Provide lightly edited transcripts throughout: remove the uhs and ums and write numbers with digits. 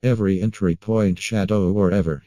Every entry point shadow or ever.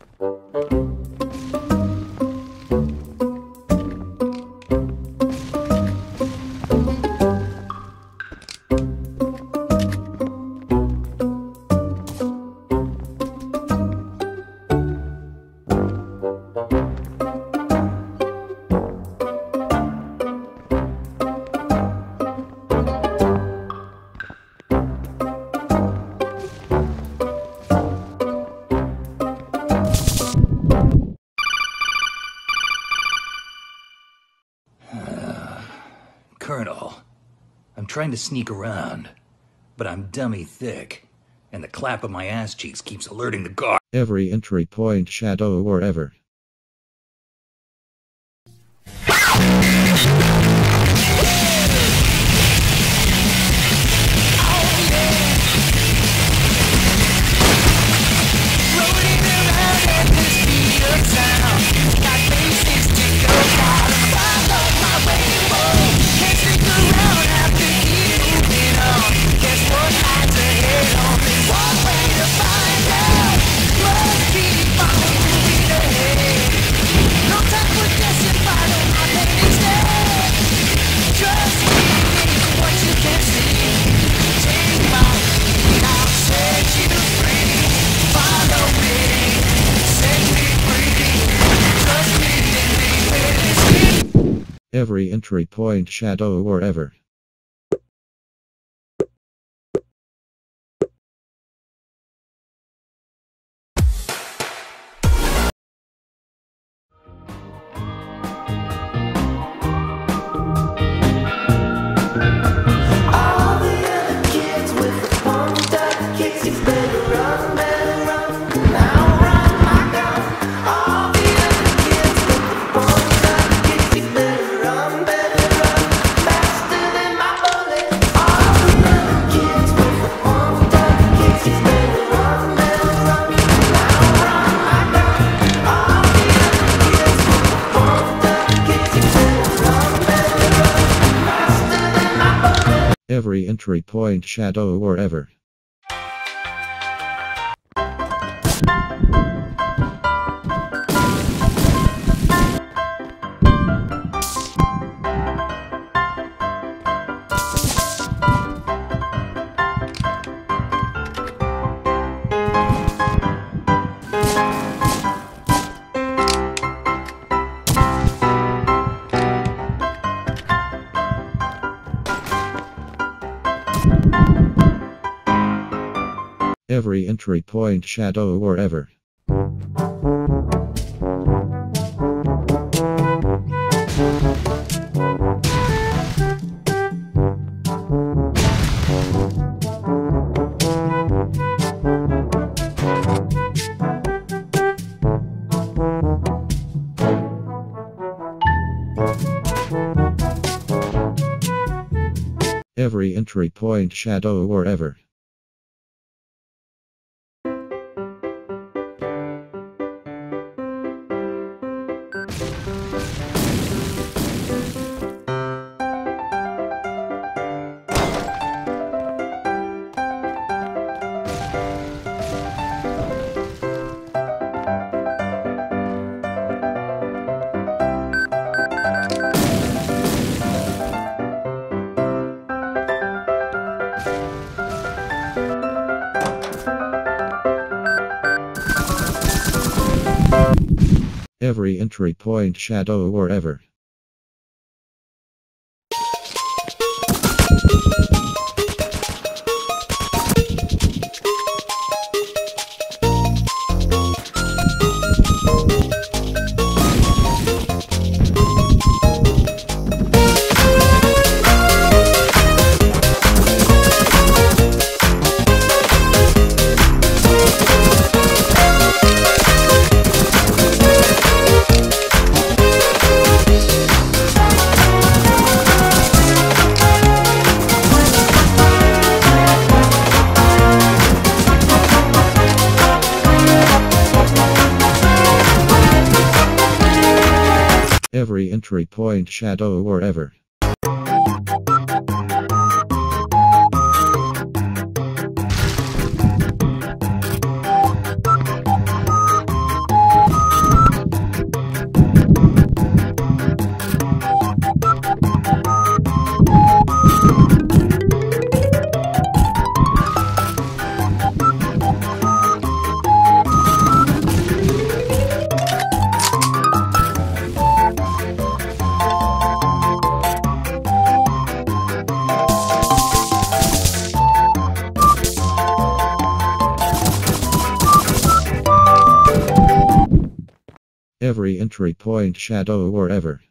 Colonel, I'm trying to sneak around, but I'm dummy thick, and the clap of my ass cheeks keeps alerting the guard. Every entry point shadow or ever. Every entry point shadow or ever. Every entry point shadow or ever. Every entry point shadow or ever. Every entry point shadow or ever. Every entry point shadow or ever. Every entry point shadow or ever. Every entry point shadow or ever.